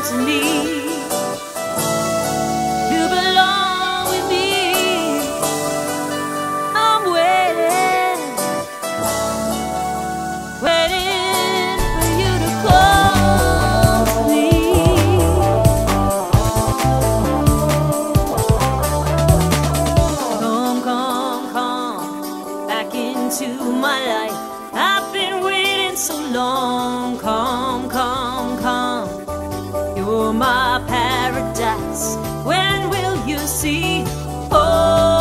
to me. You belong with me. I'm waiting, waiting for you to call me. Come, come, come back into my life. I've been waiting so long. Come, come, come. You're my paradise. When will you see? Oh.